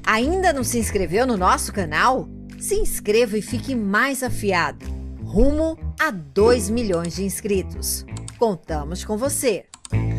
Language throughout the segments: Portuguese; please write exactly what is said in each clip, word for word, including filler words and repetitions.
Ainda não se inscreveu no nosso canal? Se inscreva e fique mais afiado. Rumo a dois milhões de inscritos. Contamos com você.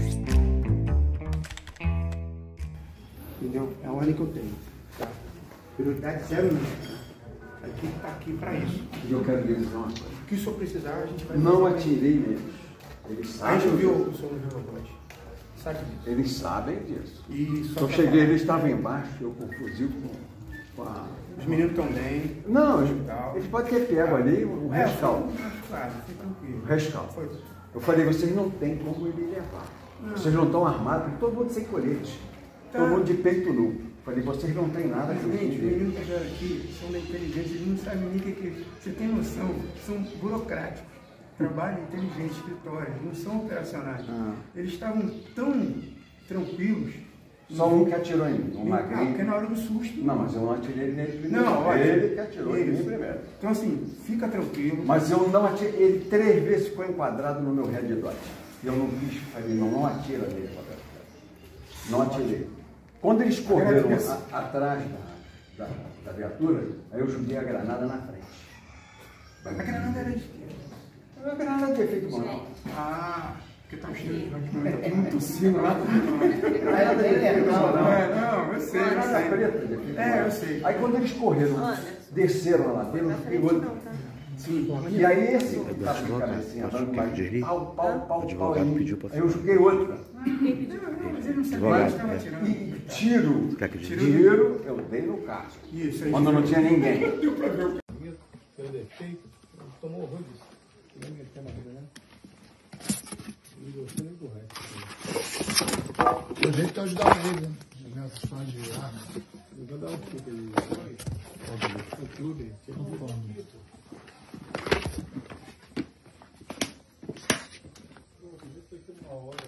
Entendeu? É a ordem que eu tenho. Tá? Prioridade zero não. A equipe está aqui para isso. E eu quero dizer uma coisa. O que o senhor precisar, a gente vai... Não atirei neles. Eles A sabem gente viu, disso. o senhor não viu o robô. Sabe disso. Eles sabem disso. E só Eu pra cheguei, falar, eles estavam embaixo, eu com o fuzil com, com a... os meninos estão bem. Não, no eles, hospital. eles podem ter pego ali o É, rescaldo. foi- Claro, foi tranquilo. O rescaldo. Foi. Eu falei, vocês não têm como ele levar. Não. Vocês não estão armados, porque todo mundo sem colete. Tá. Todo mundo de peito nu. Falei, vocês não têm nada Mas, que gente, os defender. meninos que vieram aqui são da inteligência, eles não sabem nem o que que é. Você tem noção, são burocráticos. Trabalham inteligente, escritório, não são operacionais. Ah. Eles estavam tão tranquilos. Só um que atirou em mim, um Não, porque magrinho. na hora do susto. Não, mas eu não atirei nele primeiro. Não, olha, ele que atirou em mim isso. primeiro. Então assim, fica tranquilo. Mas eu não atirei, ele três vezes ficou enquadrado no meu red dot. Eu não quis, falei, não, não atira nele, Roberto. Não atirei. Quando eles correram a, atrás da, da, da viatura, aí eu joguei a granada na frente. A granada era de esquerda. A granada de efeito manual. Ah, porque tá cheio de muito tossindo lá. Aí ela dele é não, não. É, não, eu sei, eu Granada sei. preta de efeito É, manual. eu sei. Aí quando eles correram, desceram lá, dentro do outro. Sim. E aí esse que estava de cabecinha, dando mais pau, pau, pau, pau. Aí aí eu joguei outro. Mas ele não sabia Mas, que estava atirando. e tiro, Tiro. tiro, eu dei no casco. Isso aí. Quando não tinha ninguém. Deu pra ver o Foi defeito, tomou horror disso. Nem meteu na vida, né? Não gostou nem do resto. O jeito que eu ajudava ele, né? Nessas histórias de arma. Eu vou dar um chute aí. O clube, tinha um fome. Uma hora.